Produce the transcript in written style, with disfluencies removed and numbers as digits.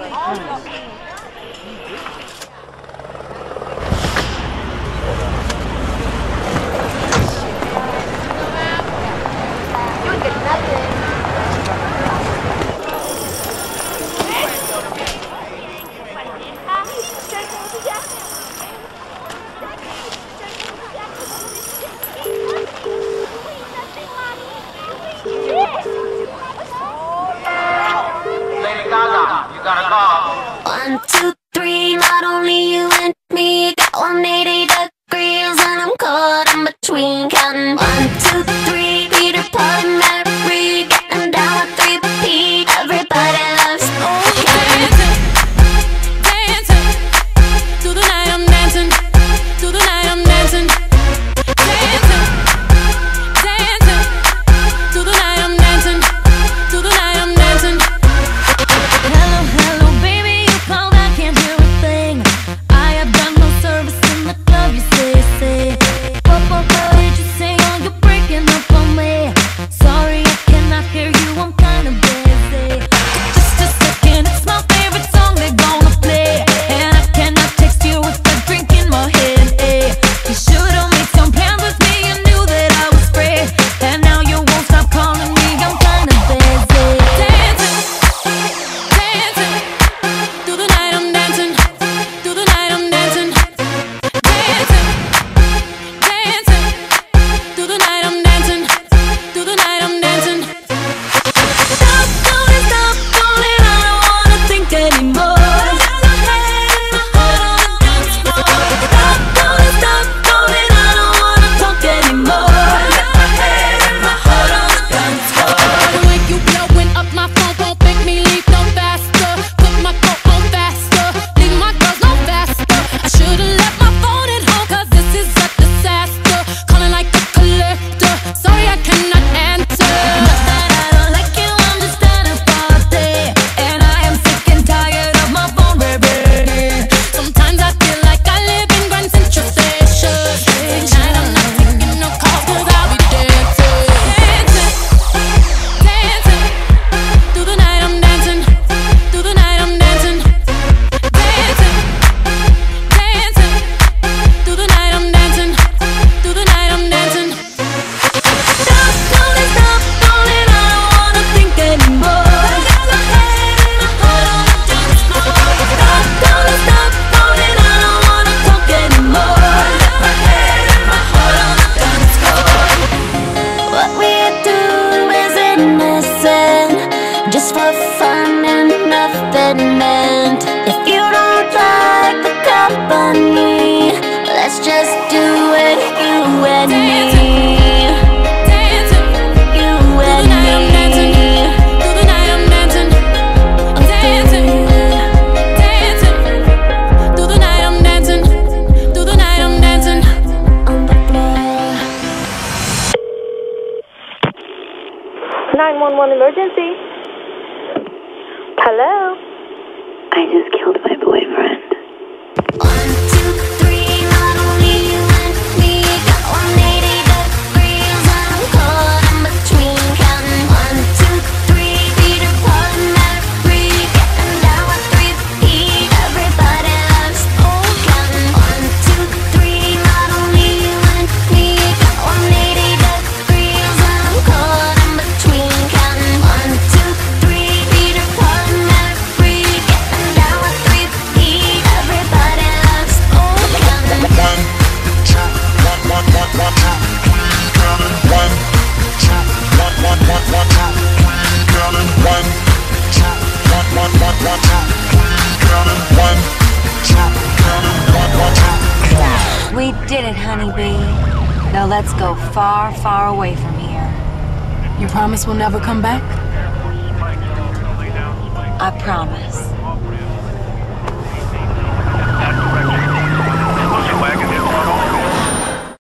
Lady Gaga, you got a call. 1, 2, 3, not only you and me, got 180 degrees and I'm caught in between. Counting 1, 2, 3, Peter, Paul, and Mary, getting down with 3 P. Everybody loves dancing, dancing, through the night I'm dancing, through the night I'm dancing, dancing, dancing, through the night I'm dancing, through the night I'm dancing. Hello, hello, baby, you called, I can't hear a thing. I have done no service in the club, you say. What did you say? Oh, you're breaking up on me. Sorry, I cannot hear you, I'm kinda busy. Just a second, it's my favorite song they're gonna play, and I cannot text you with a drink in my head. You should've made some plans with me, you knew that I was free, and now you won't stop calling me, I'm kinda busy. Dancing, dancing, through the night I'm dancing, through the night I'm dancing, dancing, dancing, through the night I'm dancing, through the night I'm dancing. Stop, calling, I don't wanna think anymore. Got my head in my heart on the dance floor. Stop, calling, I don't wanna talk anymore. Got my head in my heart on the dance floor. The way you blowing up my phone won't make me leave no faster. Put my coat on faster, leave my girls no faster. I should've left my phone at home, 'cause this is a disaster. Calling like a collector, sorry I cannot answer. Not that I don't like you, I'm just at a party, and I am sick and tired of my phone ringing. Sometimes I feel like I live in Grand Central Station. Tonight I'm not taking no calls, 'cause I'll be dancing, dancing, dancing, through the night I'm dancing, through the night I'm dancing, dancing, dancing, through the night I'm dancing, through the night I'm dancing. Stop calling, I don't wanna think anymore. Got my head in my heart on the dance floor. Stop calling, I don't wanna talk anymore. Got my head in my heart on the dance floor. what we do is innocent, just for fun and nothing meant. If you don't like the company, let's just do it, you and me. Dancing, You through the and night I'm dancing, me. through the night I'm dancing, dancing, dancing, through the night I'm dancing, through the night I'm dancing. On the floor. 911 emergency. Hello? I just killed my boyfriend. 1, 2, 3, not only you and me, got 180 degrees and I'm caught in between. Counting 1, 2, 3, Peter, Paul, and Mary, getting down with 3 P. Everybody loves counting 1, 2, 3, not only you and me, got 180 degrees and I'm caught in between. Counting 1, 2, 3, Peter, Paul, and Mary, getting down with 3 P. Everybody loves counting. 1, 2, 1, 1, 1, 1, 2, 3, counting 1, 2, 1, 1, 1, 1, 2, 3, counting 1, 2, 1, 1, 1, 1, 2, 3, counting 1, 2, counting 1, 1, 2. We did it, honeybee. Now let's go far, far away from here. You promise we'll never come back? I promise.